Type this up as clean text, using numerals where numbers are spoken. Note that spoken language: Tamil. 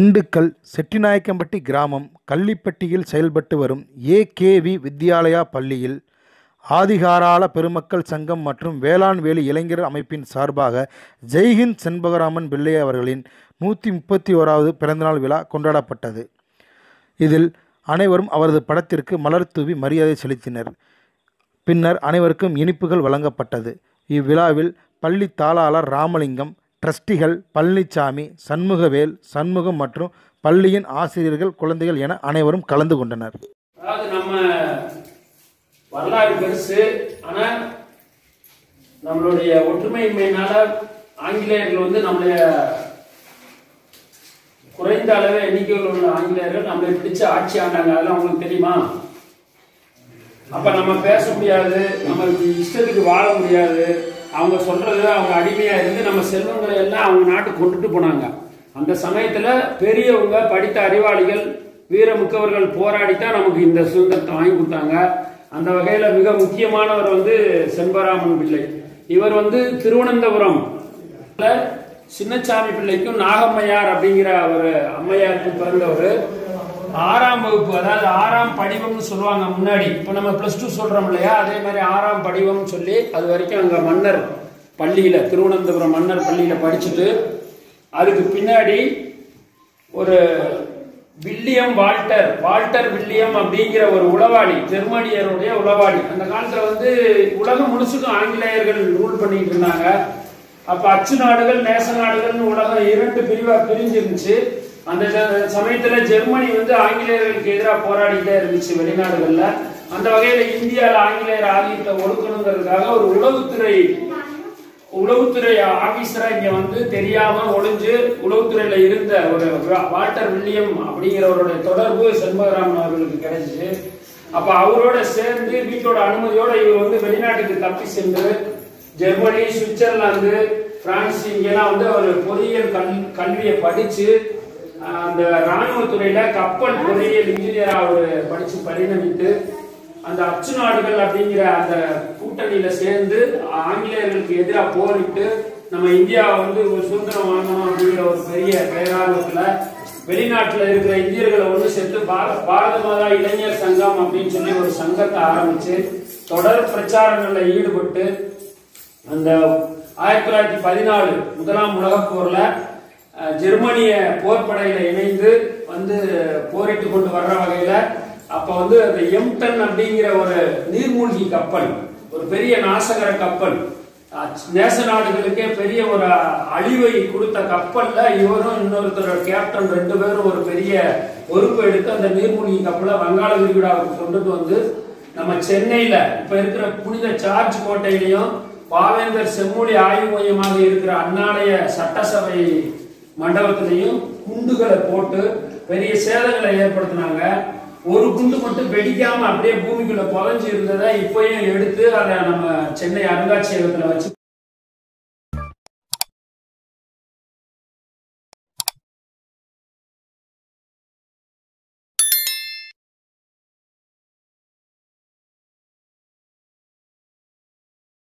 திண்டுக்கல் செட்டிநாயக்கம்பட்டி கிராமம் கள்ளிப்பட்டியில் செயல்பட்டு வரும் ஏ.கே.வி. வித்யாலயா பள்ளியில் ஆதிகாரால பெருமக்கள் சங்கம் மற்றும் வேளாண்வேலி இளைஞர் அமைப்பின் சார்பாக ஜெய்ஹிந்த் செண்பகராமன் பிள்ளை அவர்களின் 131வது பிறந்தநாள் விழா கொண்டாடப்பட்டது. இதில் அனைவரும் அவரது படத்திற்கு மலர் தூவி மரியாதை செலுத்தினர். பின்னர் அனைவருக்கும் இனிப்புகள் வழங்கப்பட்டது. இவ்விழாவில் பள்ளி தாளாளர் ராமலிங்கம், டிரஸ்டிகள் பழனிசாமி, சண்முகவேல், சண்முகம் மற்றும் பள்ளியின் ஆசிரியர்கள், குழந்தைகள் என அனைவரும் கலந்து கொண்டனர். அதாவது நம்ம வரலாறு பெருசு, ஆனா நம்மளுடைய ஒற்றுமையின்மையினால ஆங்கிலேயர்கள் நம்மளுடைய குறைந்த அளவு எண்ணிக்கையில் உள்ள ஆங்கிலேயர்கள் நம்மளை பிடிச்சு ஆட்சி ஆண்டாங்க. அதெல்லாம் உங்களுக்கு தெரியுமா? அப்ப நம்ம பேச முடியாது, நம்ம இஷ்டத்துக்கு வாழ முடியாது. அவங்க சொல்றது அவங்க அடிமையா இருந்து நம்ம செல்வங்களை எல்லாம் அவங்க நாட்டுக்கு கொண்டுட்டு போனாங்க. அந்த சமயத்துல பெரியவங்க, படித்த அறிவாளிகள், வீரமுக்கவர்கள் போராடித்தான் நமக்கு இந்த சுதந்திரத்தை வாங்கி கொடுத்தாங்க. அந்த வகையில மிக முக்கியமானவர் செண்பகராமன் பிள்ளை. இவர் திருவனந்தபுரம் சின்னசாமி பிள்ளைக்கும் நாகம்மையார் அப்படிங்கிற ஒரு அம்மையாருக்கு பிறந்தவர். 6ஆம் வகுப்பு, அதாவது 6ஆம் படிவம்னு சொல்லுவாங்க முன்னாடி. இப்ப நம்ம +2 சொல்றோம் இல்லையா, அதே மாதிரி 6ஆம் படிவம் சொல்லி அது வரைக்கும் அங்க மன்னர் பள்ளியில, திருவனந்தபுரம் மன்னர் பள்ளியில படிச்சுட்டு, அதுக்கு பின்னாடி ஒரு வில்லியம் வால்டர் வில்லியம் அப்படிங்கிற ஒரு உளவாளி, ஜெர்மனியருடைய உளவாளி. அந்த காலத்துல உலகம் முழுசுக்கும் ஆங்கிலேயர்கள் ரூல் பண்ணிட்டு இருந்தாங்க. அப்ப அச்சு நாடுகள், நேச நாடுகள் உலகம் 2 பிரிவா பிரிஞ்சிருந்துச்சு. அந்த சமயத்துல ஜெர்மனி ஆங்கிலேயர்களுக்கு எதிராக போராடிட்டே இருந்துச்சு வெளிநாடுகள்ல. அந்த வகையில இந்தியாவில் ஆங்கிலேயர் ஆதிக்கத்தை ஒடுக்கணுங்கிறதுக்காக ஒரு உளவுத்துறை ஆபீசரா இங்க தெரியாம ஒளிஞ்சு உளவுத்துறையில இருந்த ஒரு வால்டர் வில்லியம் அப்படிங்கிறவருடைய தொடர்பு செண்பகராமன் அவர்களுக்கு கிடைச்சிச்சு. அப்ப அவரோட சேர்ந்து வீட்டோட அனுமதியோட இவர் வெளிநாட்டுக்கு தப்பி சென்று ஜெர்மனி, சுவிட்சர்லாந்து, பிரான்ஸ் இங்கெல்லாம் ஒரு பொறியியல் கல்வியை படிச்சு அந்த ராணுவத்துறையில கப்பல் பொறியியல் இன்ஜினியரா அவர் படிச்சு பரிணமித்து அந்த அச்சு நாடுகள் அப்படிங்கிற அந்த கூட்டணியில சேர்ந்து ஆங்கிலேயர்களுக்கு எதிராக போரிட்டு நம்ம இந்தியா ஒரு சுதந்திரம் வாங்கணும் அப்படிங்கிற ஒரு பெரிய பேரார்வத்துல வெளிநாட்டுல இருக்கிற இந்தியர்களை சேர்த்து பாரத மாதா இளைஞர் சங்கம் அப்படின்னு சொல்லி ஒரு சங்கத்தை ஆரம்பிச்சு தொடர் பிரச்சாரங்கள்ல ஈடுபட்டு அந்த 1914 முதலாம் உலகப் போர்ல ஜெர்மனிய போர்படையில இணைந்து போரிட்டு கொண்டு வர்ற வகையில அப்ப அந்த எம்டன் அப்படிங்கிற ஒரு நீர்மூழ்கி கப்பல், ஒரு பெரிய நாசகர கப்பல், நேச நாடுகளுக்கே பெரிய ஒரு அழிவை கொடுத்த கப்பல்ல இவரும் இன்னொருத்தர் கேப்டன் 2 பேரும் ஒரு பெரிய பொறுப்பு எடுத்து அந்த நீர்மூழ்கி கப்பலை வங்காள விரிகுடாவுக்கு கொண்டுட்டு நம்ம சென்னையில இப்ப இருக்கிற புனித ஜார்ஜ் கோட்டையிலையும் பாவேந்தர் செம்மொழி ஆய்வு மையமாக இருக்கிற அண்ணாலய சட்டசபை மண்டபத்திலையும் குண்டுகளை போட்டு பெரிய சேதங்களை ஏற்படுத்தினாங்க. ஒரு குண்டு மட்டும் வெடிக்காம அப்படியே பூமிக்குள்ள புதைஞ்சு இருந்ததை இப்பயும் எடுத்து அதை நம்ம சென்னை அருங்காட்சியகத்துல வச்சு